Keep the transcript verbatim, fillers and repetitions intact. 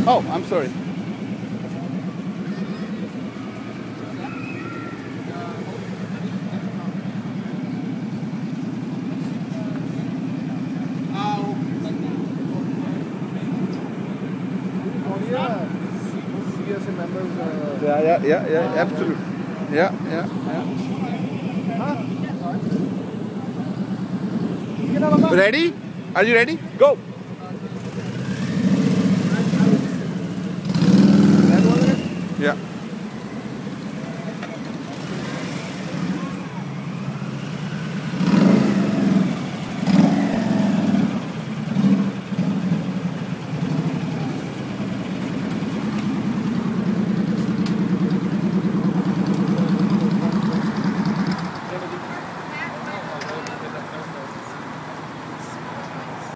Oh, I'm sorry. C B C members. Uh, Yeah, yeah, yeah, yeah, absolutely. Yeah, yeah, yeah. Ready? Are you ready? Go. Yeah.